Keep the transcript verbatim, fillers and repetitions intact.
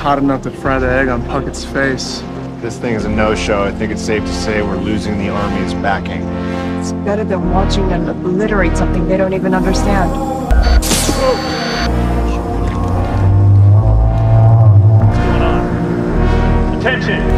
hot enough to fry the egg on Puckett's face. This thing is a no-show. I think it's safe to say we're losing the Army's backing. It's better than watching them obliterate something they don't even understand. What's going on? Attention!